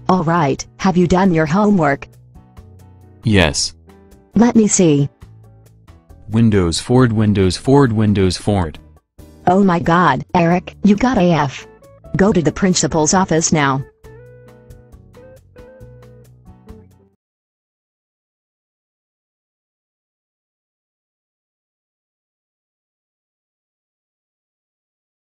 Alright, have you done your homework? Yes. Let me see. Windows Ford, Windows Ford, Windows Ford. Oh my god, Eric, you got a F. Go to the principal's office now.